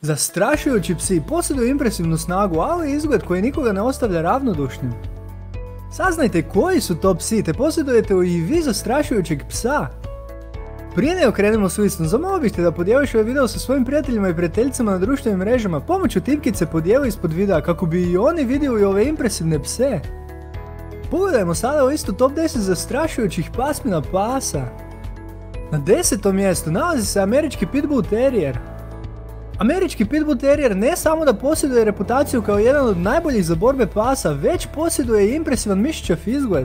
Zastrašujući psi posjeduju impresivnu snagu, ali izgled koji nikoga ne ostavlja ravnodušnim. Saznajte koji su to psi, te posjedujete li i vi zastrašujućeg psa. Prije nego krenemo s listom, zamolio bih te da podijeliš ovaj video sa svojim prijateljima i prijateljicama na društvenim mrežama pomoću tipkice podijeli ispod videa kako bi i oni vidjeli ove impresivne pse. Pogledajmo sada listu top 10 zastrašujućih pasmina pasa. Na 10. mjestu nalazi se američki Pitbull Terrier. Američki Pitbull Terrier ne samo da posjeduje reputaciju kao jedan od najboljih za borbe pasa, već posjeduje i impresivan mišićav izgled.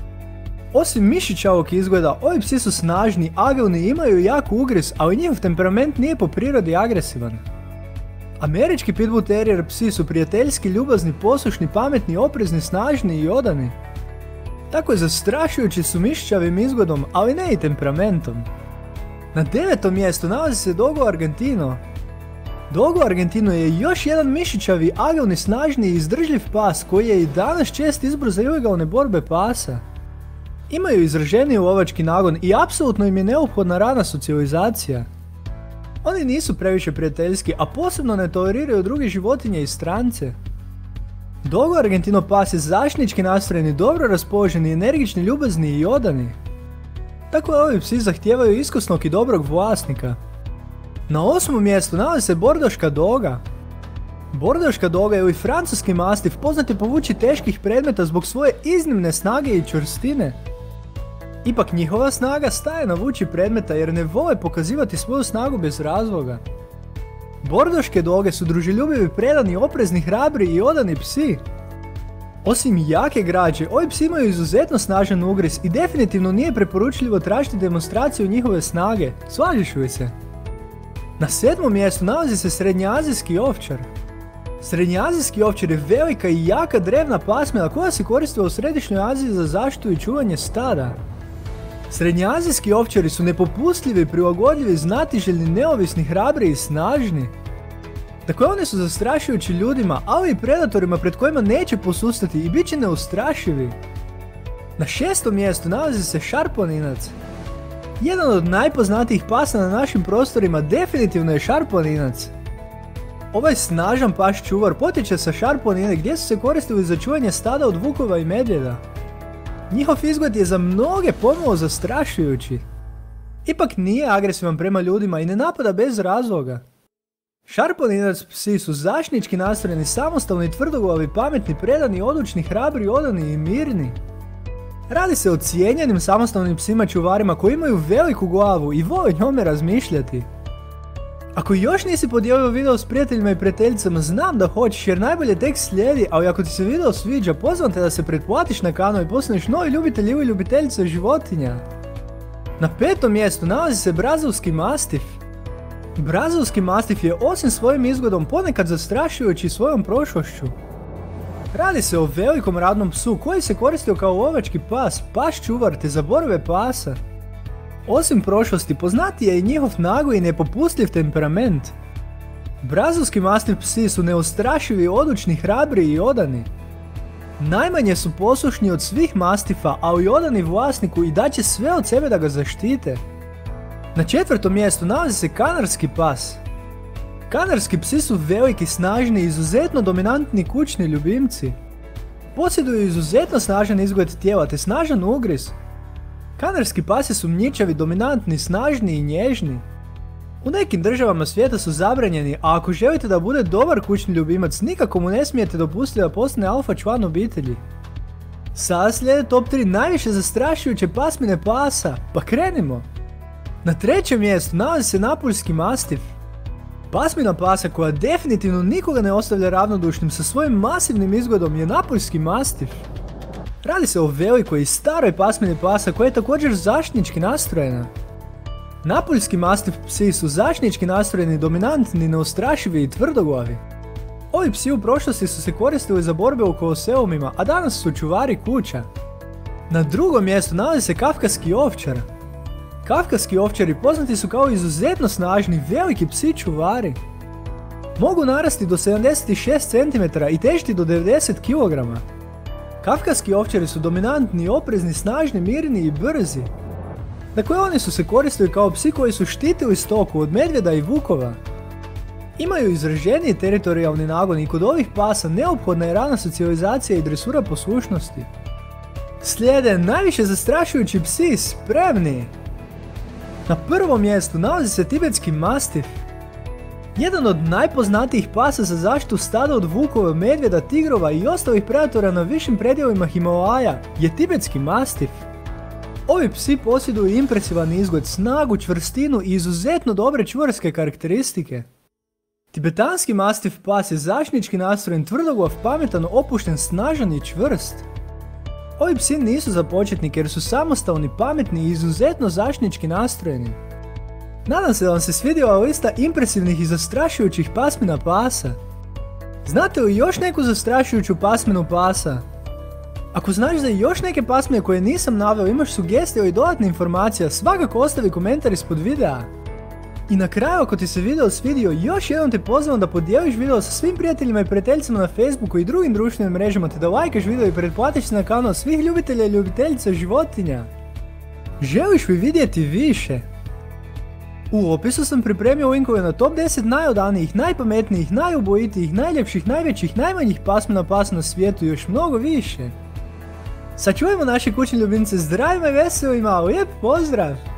Osim mišićavog izgleda, ovi psi su snažni, agilni i imaju jak ugriz, ali njihov temperament nije po prirodi agresivan. Američki Pitbull Terrier psi su prijateljski, ljubazni, poslušni, pametni, oprezni, snažni i odani. Tako zastrašujući su mišićavim izgledom, ali ne i temperamentom. Na 9. mjestu nalazi se Dogo Argentino. Dogo Argentino je još jedan mišićavi, agilni, snažni i izdržljiv pas koji je i danas čest izbor za ilegalne borbe pasa. Imaju izraženiji lovački nagon i apsolutno im je neophodna rana socijalizacija. Oni nisu previše prijateljski, a posebno ne toleriraju druge životinje i strance. Dogo Argentino pas je zaštitnički nastrojeni, dobro raspoloženi, energični, ljubazni i odani. Tako ovi psi zahtijevaju iskusnog i dobrog vlasnika. Na 8. mjestu nalazi se Bordoška Doga. Bordoška Doga ili francuski mastif poznat je po vuči teških predmeta zbog svoje iznimne snage i čvrstine. Ipak njihova snaga staje na vuči predmeta jer ne vole pokazivati svoju snagu bez razloga. Bordoške Doge su druželjubivi, predani, oprezni, hrabri i odani psi. Osim jake građe, ovi psi imaju izuzetno snažan ugriz i definitivno nije preporučljivo tražiti demonstraciju njihove snage, slažeš li se? Na 7. mjestu nalazi se Srednjoazijski ovčar. Srednjoazijski ovčar je velika i jaka drevna pasmina koja se koristila u Središnjoj Aziji za zaštitu i čuvanje stada. Srednjoazijski ovčari su nepopustljivi, prilagodljivi, znatiželjni, neovisni, hrabri i snažni. Dakle, oni su zastrašujući ljudima, ali i predatorima pred kojima neće posustati i bit će neustrašivi. Na 6. mjestu nalazi se Šarplaninac. Jedan od najpoznatijih pasa na našim prostorima definitivno je Šarplaninac. Ovaj snažan pas čuvar potječe sa Šarplanine gdje su se koristili za čuvanje stada od vukova i medvjeda. Njihov izgled je za mnoge pomalo zastrašujući. Ipak nije agresivan prema ljudima i ne napada bez razloga. Šarplaninac psi su zaštitnički nastrojeni, samostalni, tvrdoglavi, pametni, predani, odlučni, hrabri, odani i mirni. Radi se o cijenjenim samostalnim psima čuvarima koji imaju veliku glavu i vole njome razmišljati. Ako još nisi podijelio video s prijateljima i prijateljicama, znam da hoćeš jer najbolje tek slijedi, ali ako ti se video sviđa, pozivam te da se pretplatiš na kanal i postaneš novi ljubitelj ili ljubiteljica životinja. Na 5. mjestu nalazi se Brazilski mastif. Brazilski mastif je osim svojim izgledom ponekad zastrašujući svojom prošlošću. Radi se o velikom radnom psu koji se koristio kao lovački pas, pas čuvar te za borbe pasa. Osim prošlosti, poznati je i njihov nagli i nepopustljiv temperament. Brazilski mastif psi su neustrašivi, odlučni, hrabri i odani. Najmanje su poslušni od svih mastifa, ali i odani vlasniku i daće sve od sebe da ga zaštite. Na 4. mjestu nalazi se Kanarski pas. Kanarski psi su veliki, snažni i izuzetno dominantni kućni ljubimci. Posjeduju izuzetno snažan izgled tijela te snažan ugriz. Kanarski pasi su mnjičavi, dominantni, snažni i nježni. U nekim državama svijeta su zabranjeni, a ako želite da bude dobar kućni ljubimac, nikako mu ne smijete dopustiti da postane alfa član obitelji. Sada slijede top 3 najviše zastrašujuće pasmine pasa, pa krenimo! Na 3. mjestu nalazi se Napuljski mastif. Pasmina pasa koja definitivno nikoga ne ostavlja ravnodušnim sa svojim masivnim izgledom je Napuljski mastif. Radi se o velikoj i staroj pasmini pasa koja je također zaštitnički nastrojena. Napuljski mastif psi su zaštitnički nastrojeni, dominantni, neustrašivi i tvrdoglavi. Ovi psi u prošlosti su se koristili za borbe u koloseumima, a danas su čuvari kuća. Na 2. mjestu nalazi se Kafkaski ovčar. Kafkaski ovčari poznati su kao izuzetno snažni, veliki psi čuvari. Mogu narasti do 76 cm i težiti do 90 kg. Kafkaski ovčari su dominantni, oprezni, snažni, mirni i brzi. Dakle, oni su se koristili kao psi koji su štitili stoku od medvjeda i vukova. Imaju izraženiji teritorijalni nagon i kod ovih pasa neophodna je rana socijalizacija i dresura poslušnosti. Slijede najviše zastrašujući psi, spremni! Na prvom mjestu nalazi se tibetski mastif. Jedan od najpoznatijih pasa za zaštitu stada od vukova, medvjeda, tigrova i ostalih predatora na višim predjelima Himalaja je tibetski mastif. Ovi psi posjeduju impresivan izgled, snagu, čvrstinu i izuzetno dobre čvrske karakteristike. Tibetanski mastif pas je zaštitnički nastrojen, tvrdoglav, pametan, opušten, snažan i čvrst. Ovi psi nisu za početnike jer su samostalni, pametni i izuzetno zaštitnički nastrojeni. Nadam se da vam se svidjela lista impresivnih i zastrašujućih pasmina pasa. Znate li još neku zastrašujuću pasminu pasa? Ako znaš za još neke pasmine koje nisam naveo, imaš sugestije ili dodatne informacije, svakako ostavi komentar ispod videa. I na kraju, ako ti se video svidio, još jednom te pozivam da podijeliš video sa svim prijateljima i prijateljicama na Facebooku i drugim društvenim mrežama, te da lajkaš video i pretplatiš se na kanal svih ljubitelja i ljubiteljica životinja. Želiš li vidjeti više? U opisu sam pripremio linkove na top 10 najodanijih, najpametnijih, najubojitijih, najljepših, najvećih, najmanjih pasmina pasa na svijetu i još mnogo više. Sačuvajmo naše kućne ljubimce zdravima i veselima, lijep pozdrav!